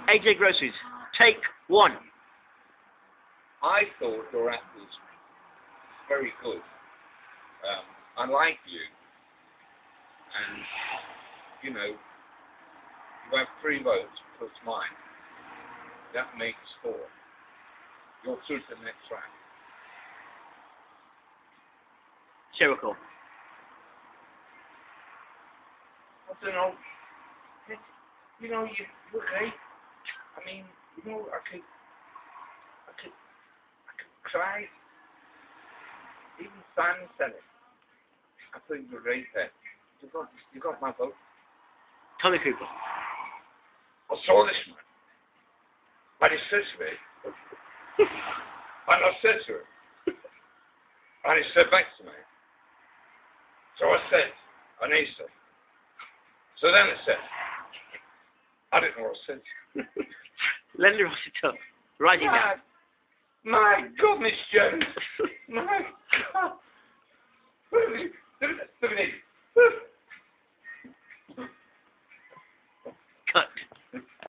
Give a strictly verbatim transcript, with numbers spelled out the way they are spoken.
A J Groceries, take one. I thought your act was very good. Um, I like you. And, you know, you have three votes plus mine. That makes four. You're through to the next round. Jericho. I don't know. It's, you know, you look great. I mean, you know, I could, I could, I could cry. Even Simon said it. I thought you were great there. You got, you got my vote. Tommy Cooper. I saw this man. And he said to me, and I said to him, and he said back to me. So I said, and he said. So then I said, I didn't know what I said. Linda Rossiter, writing down. My goodness, James. My God.